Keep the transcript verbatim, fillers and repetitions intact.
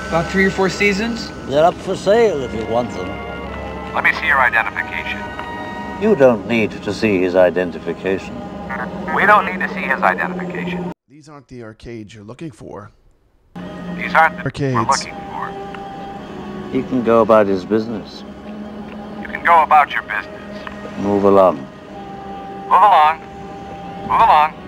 About three or four seasons? They're up for sale if you want them. Let me see your identification. You don't need to see his identification. We don't need to see his identification. These aren't the arcades you're looking for. These aren't the Arcades. we're looking for. He can go about his business. You can go about your business. Move along. Move along. Move along.